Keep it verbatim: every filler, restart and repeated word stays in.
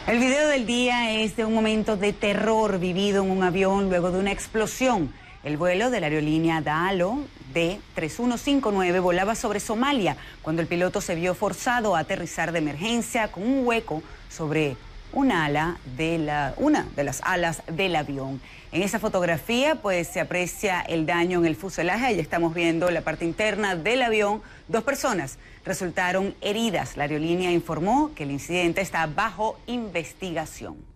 El video del día es de un momento de terror vivido en un avión luego de una explosión. El vuelo de la aerolínea Dalo D tres uno cinco nueve volaba sobre Somalia cuando el piloto se vio forzado a aterrizar de emergencia con un hueco sobre una ala de la, una de las alas del avión. En esa fotografía pues se aprecia el daño en el fuselaje. Ahí estamos viendo la parte interna del avión. Dos personas resultaron heridas. La aerolínea informó que el incidente está bajo investigación.